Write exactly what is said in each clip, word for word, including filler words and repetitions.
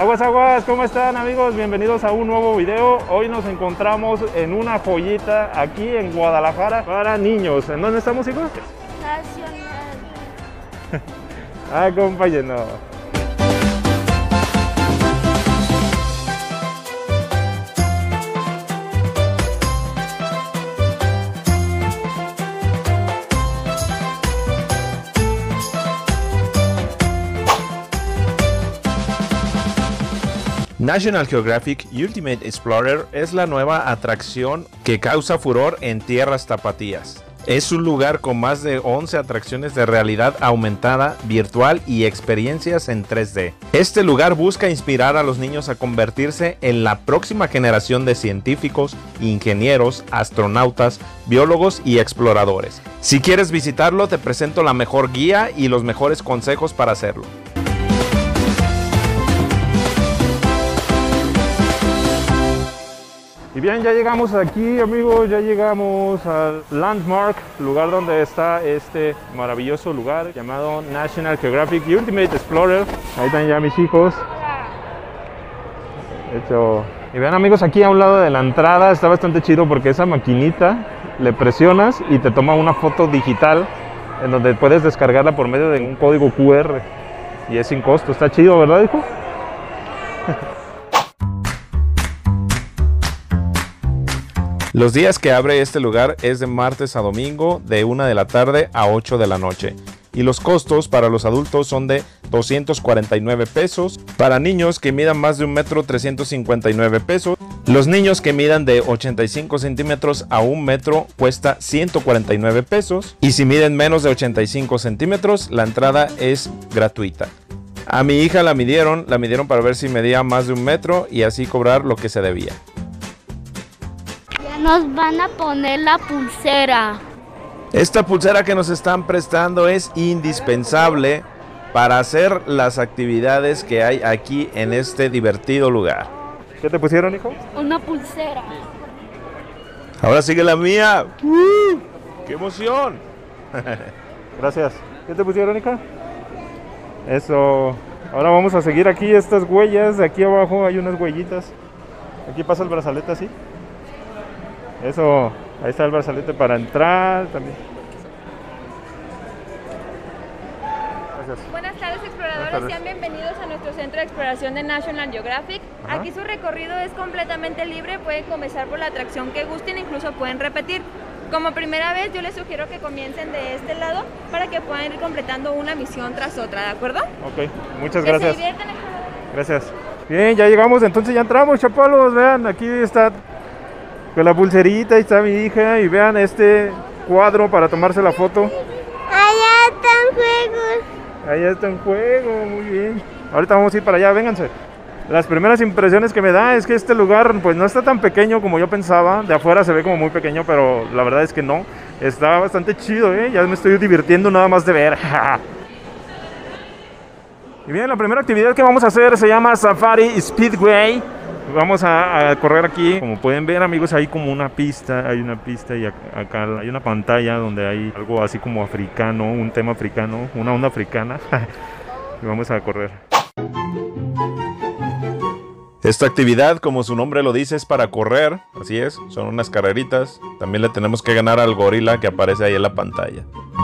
Aguas, aguas, ¿cómo están, amigos? Bienvenidos a un nuevo video. Hoy nos encontramos en una joyita aquí en Guadalajara para niños. ¿En dónde estamos, hijos? Nacional. Acompáñenos. National Geographic Ultimate Explorer es la nueva atracción que causa furor en tierras tapatías. Es un lugar con más de once atracciones de realidad aumentada, virtual y experiencias en tres D. Este lugar busca inspirar a los niños a convertirse en la próxima generación de científicos, ingenieros, astronautas, biólogos y exploradores. Si quieres visitarlo, te presento la mejor guía y los mejores consejos para hacerlo. Y bien, ya llegamos aquí, amigos, ya llegamos al Landmark, lugar donde está este maravilloso lugar llamado National Geographic Ultimate Explorer. Ahí están ya mis hijos. Hecho. Y vean, amigos, aquí a un lado de la entrada está bastante chido porque esa maquinita le presionas y te toma una foto digital en donde puedes descargarla por medio de un código Q R y es sin costo. Está chido, ¿verdad, hijo? Los días que abre este lugar es de martes a domingo de una de la tarde a ocho de la noche y los costos para los adultos son de doscientos cuarenta y nueve pesos, para niños que midan más de un metro trescientos cincuenta y nueve pesos, los niños que midan de ochenta y cinco centímetros a un metro cuesta ciento cuarenta y nueve pesos y si miden menos de ochenta y cinco centímetros la entrada es gratuita. A mi hija la midieron, la midieron para ver si medía más de un metro y así cobrar lo que se debía. Nos van a poner la pulsera. Esta pulsera que nos están prestando es indispensable para hacer las actividades que hay aquí en este divertido lugar. ¿Qué te pusieron, hijo? Una pulsera. Ahora sigue la mía. ¡Uh! ¡Qué emoción! Gracias. ¿Qué te pusieron, hija? Eso. Ahora vamos a seguir aquí estas huellas. Aquí abajo hay unas huellitas. Aquí pasa el brazalete así. Eso, ahí está el brazalete para entrar también. Gracias. Buenas tardes, exploradores. Buenas tardes. Sean bienvenidos a nuestro centro de exploración de National Geographic. Ajá. Aquí su recorrido es completamente libre, pueden comenzar por la atracción que gusten, incluso pueden repetir. Como primera vez, yo les sugiero que comiencen de este lado para que puedan ir completando una misión tras otra, ¿de acuerdo? Ok, muchas Que gracias. se diviertan, exploradores. Gracias. Bien, ya llegamos, entonces ya entramos, chapalos. Vean, aquí está con la pulserita, ahí está mi hija. Y vean este cuadro para tomarse la foto. Allá están juegos. Ahí está en juego, muy bien. Ahorita vamos a ir para allá, vénganse. Las primeras impresiones que me da es que este lugar pues no está tan pequeño como yo pensaba. De afuera se ve como muy pequeño, pero la verdad es que no. Está bastante chido, ¿eh? Ya me estoy divirtiendo nada más de ver. Y bien, la primera actividad que vamos a hacer se llama Safari Speedway. Vamos a, a correr aquí. Como pueden ver, amigos, hay como una pista. Hay una pista y acá, acá hay una pantalla donde hay algo así como africano, un tema africano, una onda africana. Y vamos a correr. Esta actividad, como su nombre lo dice, es para correr. Así es, son unas carreritas. También le tenemos que ganar al gorila que aparece ahí en la pantalla.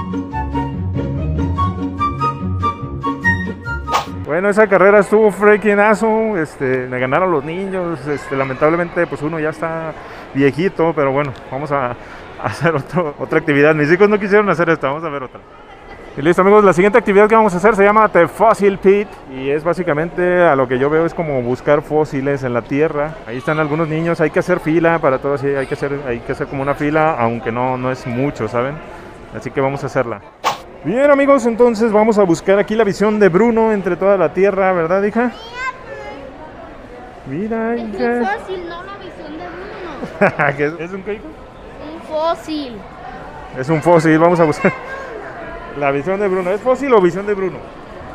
Bueno, esa carrera estuvo freaking awesome. Este, me ganaron los niños. Este, lamentablemente, pues uno ya está viejito, pero bueno, vamos a, a hacer otro, otra actividad. Mis hijos no quisieron hacer esta, vamos a ver otra. Y listo, amigos, la siguiente actividad que vamos a hacer se llama The Fossil Pit. Y es básicamente, a lo que yo veo, es como buscar fósiles en la tierra. Ahí están algunos niños, hay que hacer fila para todo así, hay que hacer, hay que hacer como una fila, aunque no, no es mucho, ¿saben? Así que vamos a hacerla. Bien, amigos, entonces vamos a buscar aquí la visión de Bruno entre toda la tierra, ¿verdad, hija? Mira, Es un hija. fósil, no la visión de Bruno. ¿Qué es, ¿Es un qué, hijo? Un fósil. Es un fósil, vamos a buscar la visión de Bruno. ¿Es fósil o visión de Bruno?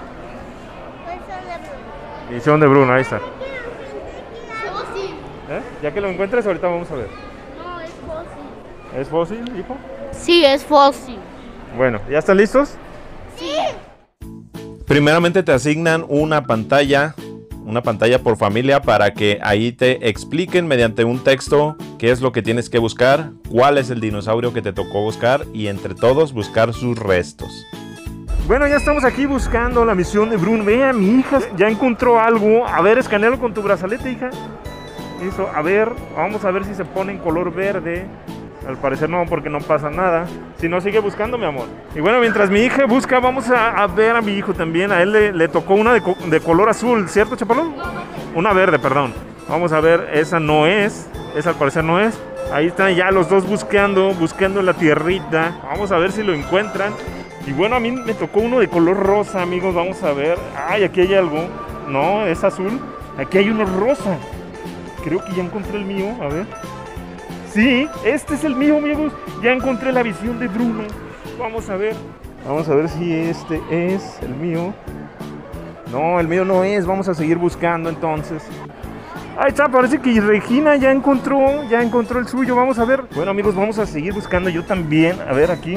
Visión de Bruno, ahí está. Fósil. ¿Eh? Ya que lo encuentres, ahorita vamos a ver. No, es fósil. ¿Es fósil, hijo? Sí, es fósil. Bueno, ¿ya están listos? Sí. Primeramente te asignan una pantalla, una pantalla por familia para que ahí te expliquen mediante un texto qué es lo que tienes que buscar, cuál es el dinosaurio que te tocó buscar y entre todos buscar sus restos. Bueno, ya estamos aquí buscando la misión de Bruno. Vea, mi hija ya encontró algo. A ver, escanealo con tu brazalete, hija. Eso, a ver, vamos a ver si se pone en color verde. Al parecer no, porque no pasa nada. Si no, sigue buscando, mi amor. Y bueno, mientras mi hija busca, vamos a, a ver a mi hijo también. A él le, le tocó una de, co de color azul, ¿cierto, Chapalón? Una verde, perdón. Vamos a ver, esa no es. Esa al parecer no es. Ahí están ya los dos buscando, buscando en la tierrita. Vamos a ver si lo encuentran. Y bueno, a mí me tocó uno de color rosa, amigos. Vamos a ver. Ay, aquí hay algo. No, es azul. Aquí hay uno rosa. Creo que ya encontré el mío. A ver. Sí, este es el mío, amigos. Ya encontré la visión de Bruno. Vamos a ver. Vamos a ver si este es el mío. No, el mío no es. Vamos a seguir buscando entonces. Ahí está, parece que Regina ya encontró, ya encontró el suyo. Vamos a ver. Bueno, amigos, vamos a seguir buscando. Yo también. A ver aquí.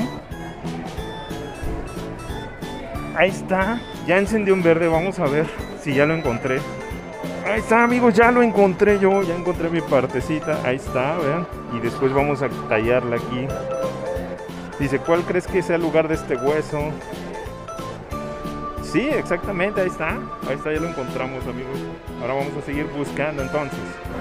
Ahí está. Ya encendió en verde. Vamos a ver si ya lo encontré. Ahí está, amigos, ya lo encontré yo, ya encontré mi partecita, ahí está, vean. Y después vamos a tallarla aquí. Dice, ¿cuál crees que sea el lugar de este hueso? Sí, exactamente, ahí está. Ahí está, ya lo encontramos, amigos. Ahora vamos a seguir buscando entonces.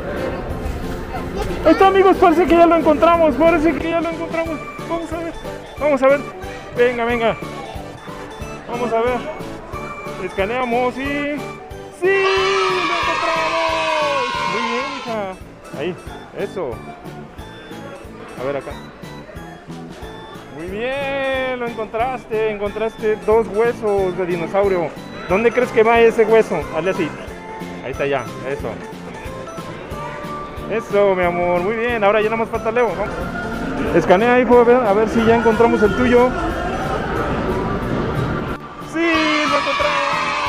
Ahí está, amigos, parece que ya lo encontramos, parece que ya lo encontramos. Vamos a ver, vamos a ver. Venga, venga. Vamos a ver. Escaneamos y... ¡sí! ¡Lo encontramos! Muy bien, hija. Ahí, eso. A ver acá. Muy bien, lo encontraste. Encontraste dos huesos de dinosaurio. ¿Dónde crees que va ese hueso? Hazle así. Ahí está ya, eso. Eso, mi amor, muy bien. Ahora ya nada más falta Leo, ¿no? Escanea, hijo, a ver, a ver si ya encontramos el tuyo. ¡Sí! ¡Lo encontramos!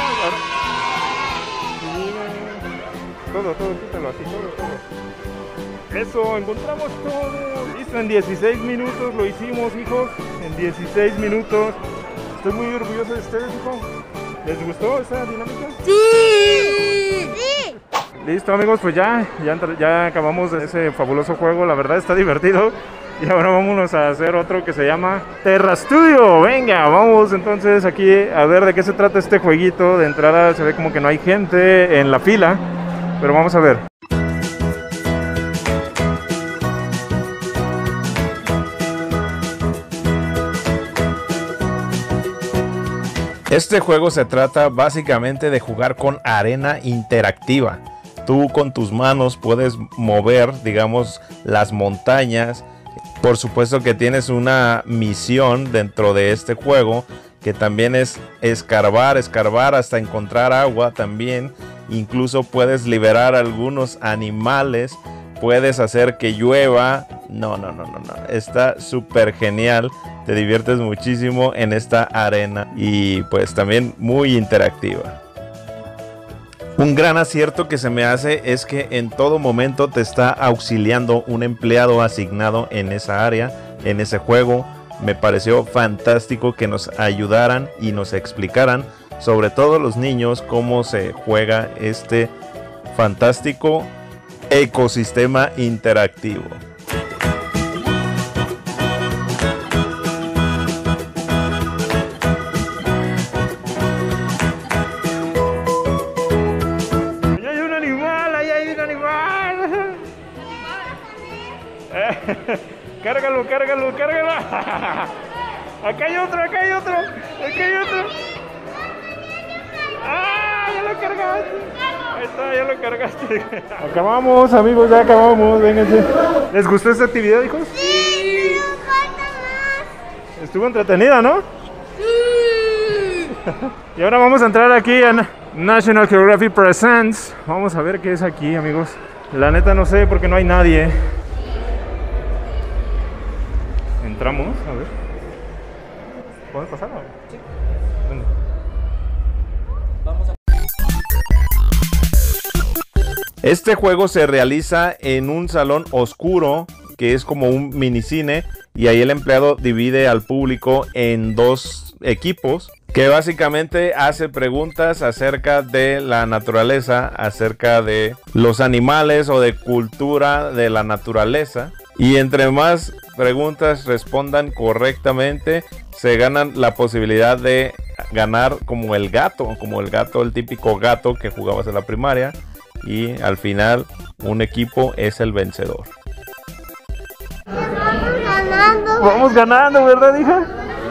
Todo, todo, quítalo así, todo, todo. Eso, encontramos todo. Listo, en dieciséis minutos lo hicimos, hijos. En dieciséis minutos. Estoy muy orgulloso de ustedes, hijo. ¿Les gustó esa dinámica? ¡Sí! ¡Sí! Listo, amigos, pues ya, ya, ya acabamos ese fabuloso juego. La verdad está divertido. Y ahora vámonos a hacer otro que se llama Terra Studio. Venga, vamos entonces aquí a ver de qué se trata este jueguito. De entrada se ve como que no hay gente en la fila. Pero vamos a ver. Este juego se trata básicamente de jugar con arena interactiva. Tú con tus manos puedes mover, digamos, las montañas. Por supuesto que tienes una misión dentro de este juego, que también es escarbar, escarbar hasta encontrar agua también. Incluso puedes liberar algunos animales, puedes hacer que llueva. No, no, no, no, no. Está súper genial. Te diviertes muchísimo en esta arena y pues también muy interactiva. Un gran acierto que se me hace es que en todo momento te está auxiliando un empleado asignado en esa área, en ese juego. Me pareció fantástico que nos ayudaran y nos explicaran, sobre todo los niños, cómo se juega este fantástico ecosistema interactivo. ¡Ahí hay un animal! ¡Ahí hay un animal! ¡Cárgalo, cárgalo, cárgalo! ¡Acá hay otro, acá hay otro! ¡Acá hay otro! ¡Ah! ¡Ya lo cargaste! Ahí está, ya lo cargaste. Acabamos, amigos, ya acabamos. Vénganse. ¿Les gustó esta actividad, hijos? ¡Sí! ¡Nos falta más! Estuvo entretenida, ¿no? ¡Sí! Y ahora vamos a entrar aquí a National Geographic Presents. Vamos a ver qué es aquí, amigos. La neta no sé porque no hay nadie. Entramos, a ver. ¿Podemos pasar? Sí. ¿Dónde? Este juego se realiza en un salón oscuro que es como un minicine y ahí el empleado divide al público en dos equipos que básicamente hace preguntas acerca de la naturaleza, acerca de los animales o de cultura de la naturaleza. Y entre más preguntas respondan correctamente, se ganan la posibilidad de ganar como el gato, como el gato, el típico gato que jugabas en la primaria. Y al final, un equipo es el vencedor. Vamos ganando. Vamos ganando, ¿verdad, hija?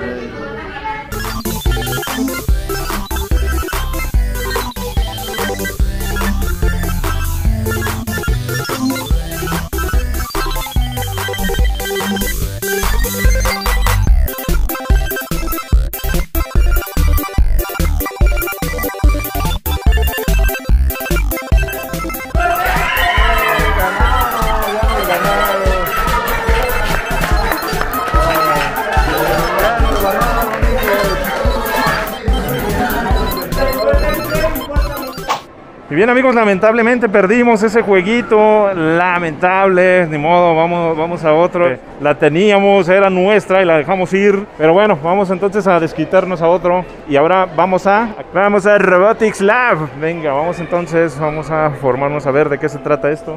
Y bien, amigos, lamentablemente perdimos ese jueguito, lamentable, ni modo, vamos, vamos a otro. La teníamos, era nuestra y la dejamos ir, pero bueno, vamos entonces a desquitarnos a otro. Y ahora vamos a, vamos a Robotics Lab. Venga, vamos entonces, vamos a formarnos a ver de qué se trata esto.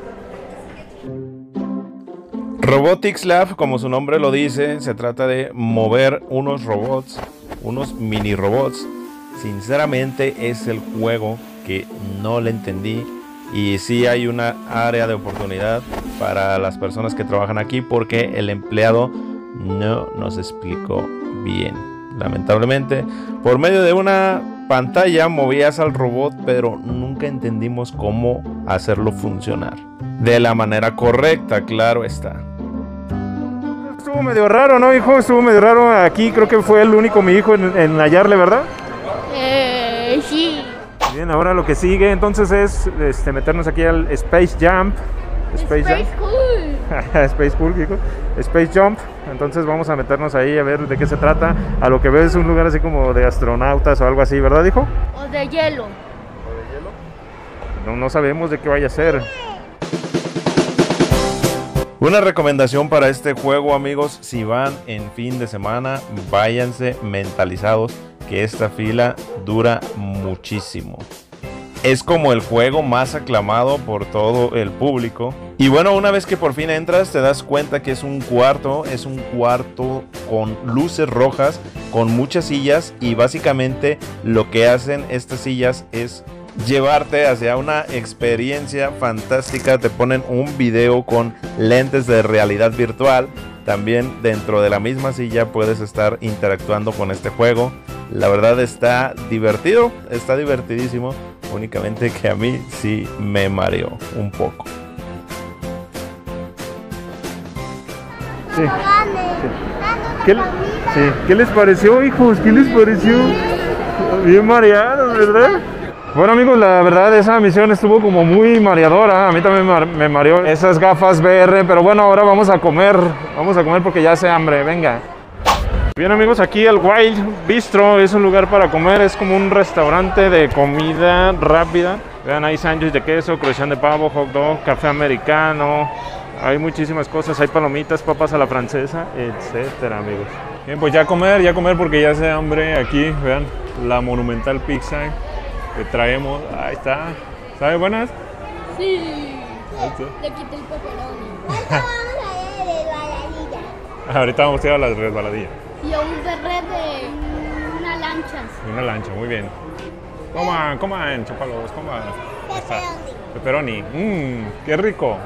Robotics Lab, como su nombre lo dice, se trata de mover unos robots, unos mini robots. Sinceramente es el juego que no le entendí, y sí hay una área de oportunidad para las personas que trabajan aquí, porque el empleado no nos explicó bien. Lamentablemente, por medio de una pantalla movías al robot, pero nunca entendimos cómo hacerlo funcionar de la manera correcta, claro está. Estuvo medio raro, ¿no, hijo? Estuvo medio raro. Aquí creo que fue el único mi hijo en, en hallarle, ¿verdad? Eh, sí. Bien, ahora lo que sigue entonces es este, meternos aquí al Space Jump. Space, Space Jump. Cool. Space Cool, hijo. Space Jump. Entonces vamos a meternos ahí a ver de qué se trata. A lo que veo es un lugar así como de astronautas o algo así, ¿verdad, hijo? O de hielo. No, no sabemos de qué vaya a ser. Una recomendación para este juego, amigos: si van en fin de semana, váyanse mentalizados que esta fila dura muchísimo. Es como el juego más aclamado por todo el público. Y bueno, una vez que por fin entras, te das cuenta que es un cuarto, es un cuarto con luces rojas, con muchas sillas, y básicamente lo que hacen estas sillas es llevarte hacia una experiencia fantástica. Te ponen un video con lentes de realidad virtual. También dentro de la misma silla puedes estar interactuando con este juego. La verdad está divertido, está divertidísimo. Únicamente que a mí sí me mareó un poco. Sí. ¿Qué, sí. ¿Qué les pareció, hijos? ¿Qué les pareció? Bien mareados, ¿verdad? Bueno, amigos, la verdad esa misión estuvo como muy mareadora. A mí también me mareó esas gafas V R, pero bueno, ahora vamos a comer. Vamos a comer porque ya hace hambre, venga. Bien, amigos, aquí el Wild Bistro es un lugar para comer. Es como un restaurante de comida rápida. Vean, hay sándwich de queso, croissant de pavo, hot dog, café americano. Hay muchísimas cosas, hay palomitas, papas a la francesa, etcétera, amigos. Bien, pues ya comer, ya comer porque ya hace hambre aquí. Vean, la monumental pizza que traemos. Ahí está. ¿Sabe buenas? Sí. Ahí está. Le quité el pepperoni. Ahorita vamos a ir de resbaladilla. Ahorita vamos a ir a las resbaladillas. Y a un berret de una lancha. Una lancha, muy bien. Coman, coman, chapalos, coman. Ahí está. Pepperoni. Mmm, qué rico.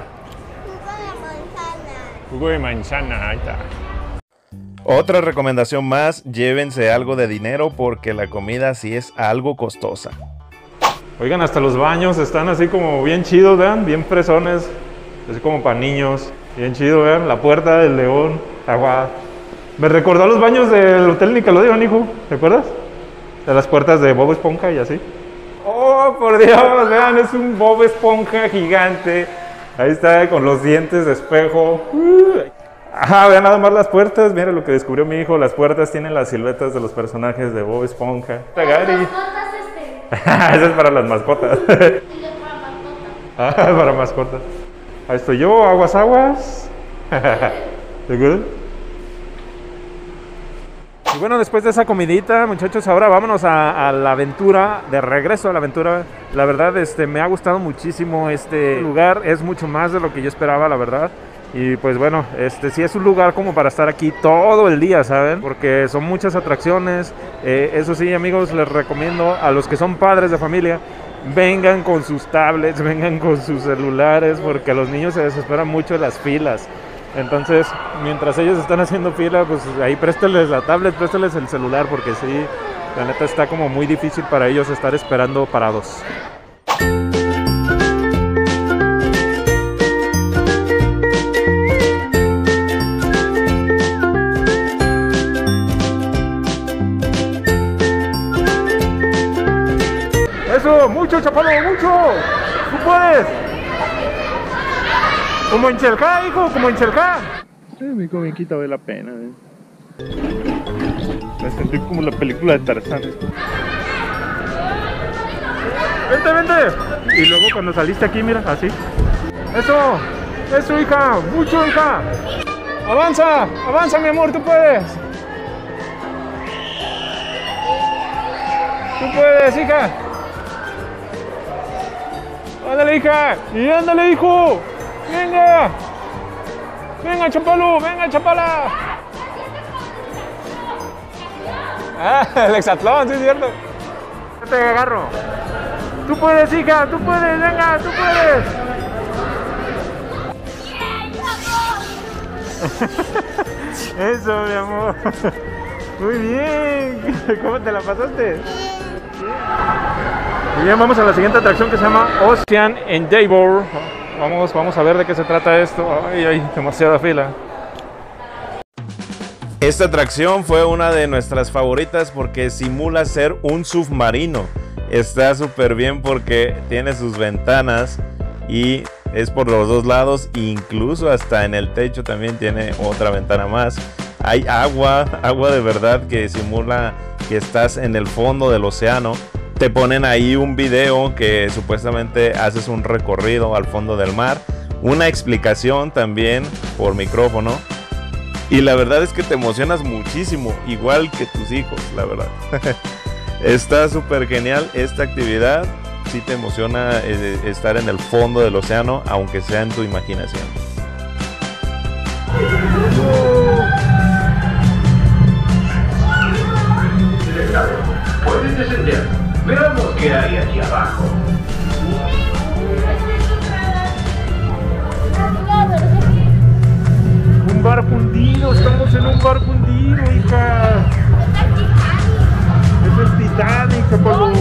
Jugo de manzana, ahí está. Otra recomendación más: llévense algo de dinero porque la comida sí es algo costosa. Oigan, hasta los baños están así como bien chidos, vean, bien fresones, así como para niños, bien chido, vean, la puerta del león, agua. Me recordó a los baños del Hotel Nickelodeon, hijo, ¿te acuerdas? De las puertas de Bob Esponja y así. ¡Oh, por Dios! Vean, es un Bob Esponja gigante. Ahí está, con los dientes de espejo. Uh. Ajá, vean nada más las puertas. Mira lo que descubrió mi hijo. Las puertas tienen las siluetas de los personajes de Bob Esponja. Para las mascotas este. Eso es para las mascotas. Ah, para mascotas. Ahí estoy yo, aguas, aguas. ¿Te acuerdas? bueno, después de esa comidita, muchachos, ahora vámonos a, a la aventura, de regreso a la aventura. La verdad, este, me ha gustado muchísimo este lugar, es mucho más de lo que yo esperaba, la verdad. Y pues bueno, este sí es un lugar como para estar aquí todo el día, ¿saben? Porque son muchas atracciones. Eh, eso sí, amigos, les recomiendo a los que son padres de familia, vengan con sus tablets, vengan con sus celulares, porque los niños se desesperan mucho en las filas. Entonces, mientras ellos están haciendo fila, pues ahí préstenles la tablet, préstenles el celular, porque sí, la neta está como muy difícil para ellos estar esperando parados. Eso, mucho, Chapalo, mucho. Tú puedes. Como en Chelca, hijo, como en Chelca. Eh, mi comiquita vale la pena, eh. Me sentí como la película de Tarzán. Vente, vente. Y luego cuando saliste aquí, mira, así. Eso, eso, hija, mucho, hija. Avanza, avanza, mi amor, tú puedes. Tú puedes, hija. Ándale, hija. Y ándale, hijo. Venga. Venga, Chapalo, venga, Chapala. Ah, el hexatlón, sí es cierto. Yo te agarro. Tú puedes, hija, tú puedes, venga, tú puedes. Eso, mi amor. Muy bien. ¿Cómo te la pasaste? Y bien, vamos a la siguiente atracción que se llama Ocean Endeavor. Vamos, vamos a ver de qué se trata esto. Ay, ay, demasiada fila. Esta atracción fue una de nuestras favoritas porque simula ser un submarino. Está súper bien porque tiene sus ventanas y es por los dos lados, incluso hasta en el techo también tiene otra ventana más. Hay agua, agua de verdad que simula que estás en el fondo del océano. Te ponen ahí un video que supuestamente haces un recorrido al fondo del mar, una explicación también por micrófono. Y la verdad es que te emocionas muchísimo, igual que tus hijos, la verdad. Está súper genial esta actividad. Sí te emociona eh, estar en el fondo del océano, aunque sea en tu imaginación. Puedes descender. Veamos qué hay aquí abajo. Un barco hundido, estamos en un barco hundido, hija. Es el Titanic, Chapalo.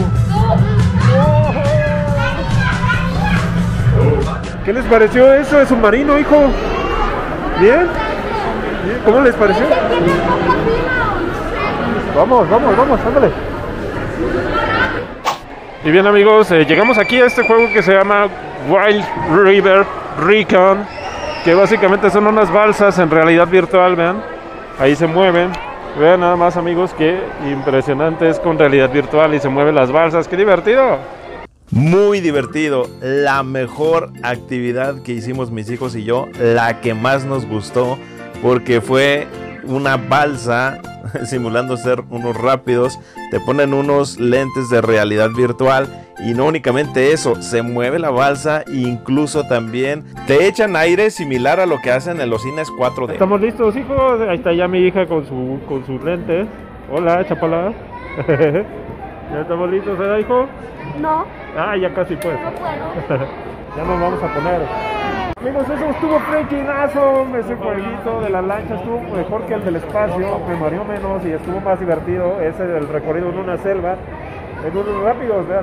¿Qué les pareció eso de submarino, hijo? ¿Bien? ¿Bien? ¿Cómo les pareció? Vamos, vamos, vamos, ándale. Y bien, amigos, eh, llegamos aquí a este juego que se llama Wild River Recon, que básicamente son unas balsas en realidad virtual, vean. Ahí se mueven. Vean nada más, amigos, qué impresionante es con realidad virtual y se mueven las balsas. ¡Qué divertido! Muy divertido, la mejor actividad que hicimos mis hijos y yo, la que más nos gustó, porque fue una balsa simulando ser unos rápidos, te ponen unos lentes de realidad virtual y no únicamente eso, se mueve la balsa e incluso también te echan aire similar a lo que hacen en los cines cuatro D. ¿Estamos listos, hijos? Ahí está ya mi hija con su con sus lentes. Hola, Chapala. ¿Ya estamos listos, eh, hijo? No, Ah, ya casi pues. no puedo. Ya nos vamos a poner. Amigos, eso estuvo freaking awesome. Ese jueguito de la lancha estuvo mejor que el del espacio, me mareó menos y estuvo más divertido. Ese del recorrido en una selva, en unos rápidos, vean.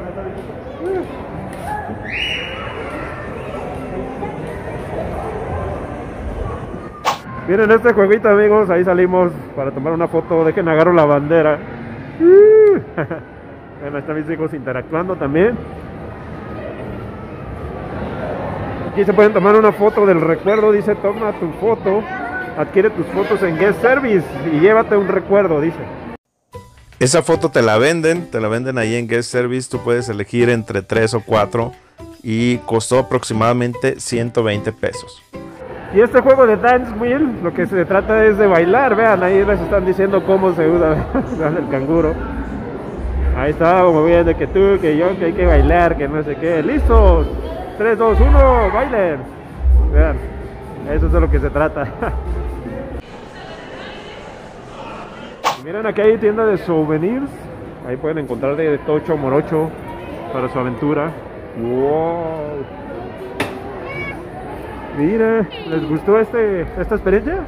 Miren este jueguito, amigos, ahí salimos para tomar una foto. Dejen agarro la bandera. Bueno, están mis hijos interactuando también. Aquí se pueden tomar una foto del recuerdo, dice toma tu foto, adquiere tus fotos en Guest Service y llévate un recuerdo, dice. Esa foto te la venden, te la venden ahí en Guest Service, tú puedes elegir entre tres o cuatro y costó aproximadamente ciento veinte pesos. Y este juego de Dance Wheel, lo que se trata es de bailar, vean, ahí les están diciendo cómo se usa, vean el canguro. Ahí está moviendo que tú, que yo, que hay que bailar, que no sé qué. ¡Listos! tres, dos, uno, bailen. Vean, eso es de lo que se trata. Miren, aquí hay tienda de souvenirs. Ahí pueden encontrar de tocho morocho para su aventura. ¡Wow! Mira, ¿les gustó este, esta experiencia?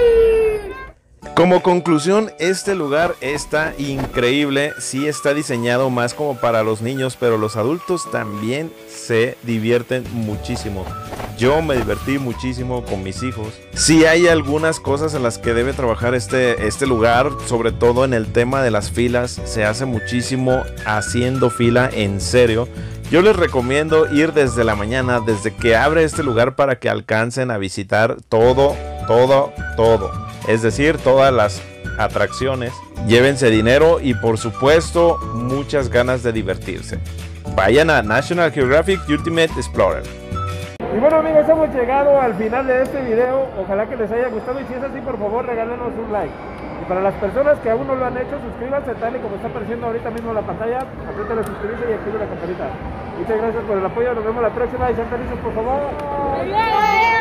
Como conclusión, este lugar está increíble. Sí está diseñado más como para los niños, pero los adultos también se divierten muchísimo. Yo me divertí muchísimo con mis hijos. Sí hay algunas cosas en las que debe trabajar este, este lugar, sobre todo en el tema de las filas. Se hace muchísimo haciendo fila, en serio. Yo les recomiendo ir desde la mañana, desde que abre este lugar, para que alcancen a visitar todo, todo, todo. Es decir, todas las atracciones. Llévense dinero y, por supuesto, muchas ganas de divertirse. Vayan a National Geographic Ultimate Explorer. Y bueno, amigos, hemos llegado al final de este video. Ojalá que les haya gustado, y si es así, por favor, regálenos un like. Y para las personas que aún no lo han hecho, suscríbanse tal y como está apareciendo ahorita mismo en la pantalla. Aprieten la suscribirse y activen la campanita. Muchas gracias por el apoyo. Nos vemos la próxima. Y sean felices, por favor. ¡Adiós!